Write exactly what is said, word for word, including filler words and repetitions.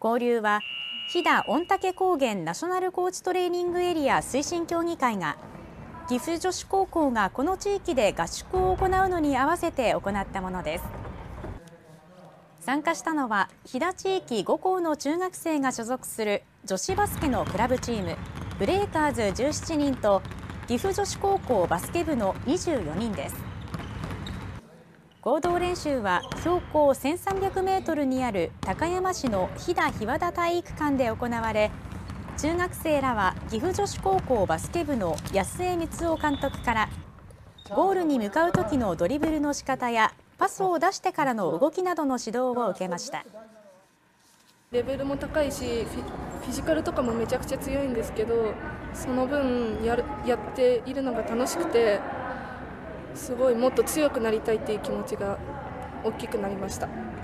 交流は飛騨御嶽高原ナショナルコーチトレーニングエリア推進協議会が岐阜女子高校がこの地域で合宿を行うのに合わせて行ったものです。参加したのは飛騨地域ご校の中学生が所属する女子バスケのクラブチームブレイカーズじゅうしちにんと岐阜女子高校バスケ部のにじゅうよにんです。合同練習は標高せんさんびゃくメートルにある高山市の飛騨日和田体育館で行われ、中学生らは岐阜女子高校バスケ部の安江光夫監督からゴールに向かう時のドリブルの仕方やパスを出してからの動きなどの指導を受けました。 レベルも高いしフィジカルとかもめちゃくちゃ強いんですけど、その分やるやっているのが楽しくて、すごいもっと強くなりたいっていう気持ちが大きくなりました。